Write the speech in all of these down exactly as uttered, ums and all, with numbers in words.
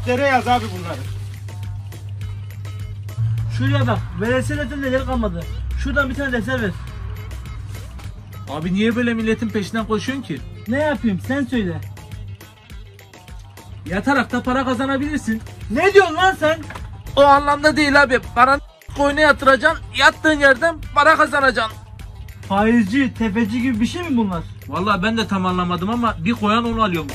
deftere yaz abi bunları. Şuraya bak. Veresiye defterinde yer kalmadı. Şuradan bir tane defter ver. Abi niye böyle milletin peşinden koşuyorsun ki? Ne yapayım sen söyle. Yatarak da para kazanabilirsin. Ne diyorsun lan sen? O anlamda değil abi. Paranı koyuna yatıracaksın. Yattığın yerden para kazanacaksın. Faizci, tefeci gibi bir şey mi bunlar? Vallahi ben de tam anlamadım ama bir koyan onu alıyormuş.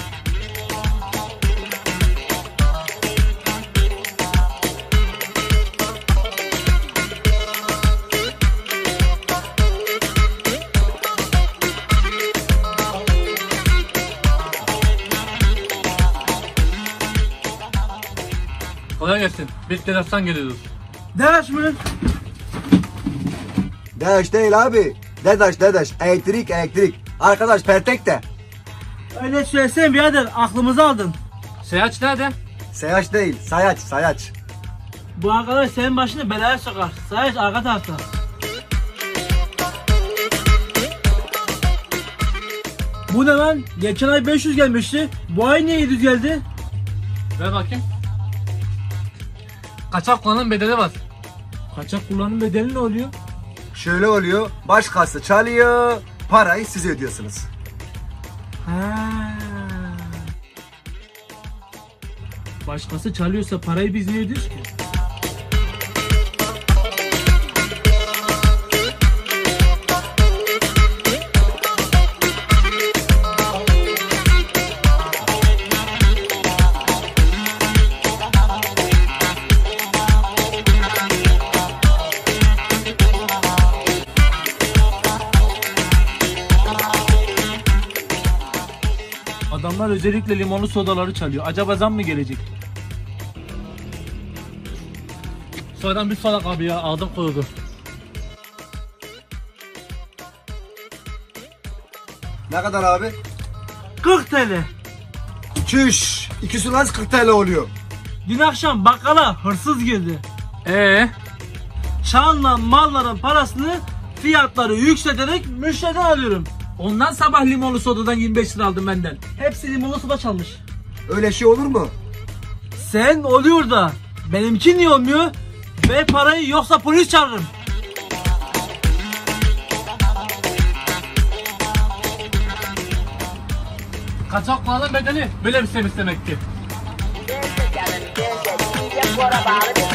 Kolay gelsin. Biz terastan geliyoruz. Deraş mı? Deş değil abi. Dedaş dedaş. Elektrik elektrik. Arkadaş pertek de. Öyle söylesene birader, aklımızı aldın. Seyahat nerede? Sayaç değil. Sayaç sayaç. Bu arkadaş senin başını belaya sokar. Sayış arka tarafta. Bu ne lan? Geçen ay beş yüz gelmişti. Bu ay niye yedi yüz geldi? Ver bakayım. Kaçak kullanım bedeli var. Kaçak kullanım bedeli ne oluyor? Şöyle oluyor. Başkası çalıyor. Parayı siz ödüyorsunuz. Ha. Başkası çalıyorsa parayı biz niye ödüyoruz ki? Adamlar özellikle limonlu sodaları çalıyor. Acaba zam mı gelecek? Sonradan bir salak abi ya. Aldım koydu. Ne kadar abi? kırk TL. Çüş. İkisi nasıl kırk TL oluyor? Dün akşam bakkala hırsız girdi. Ee, Çalınan malların parasını fiyatları yükselterek müşteriden alıyorum. ondan sabah limonlu sodadan yirmi beş lira aldım benden. Hepsi limonlu soda çalmış. Öyle şey olur mu? Sen oluyor da benimki niye olmuyor? Ver parayı yoksa polis çağırırım. Kaçak kullanım bedeli böyle bir şey demek ki. Gel de gelin, gel de, gel de,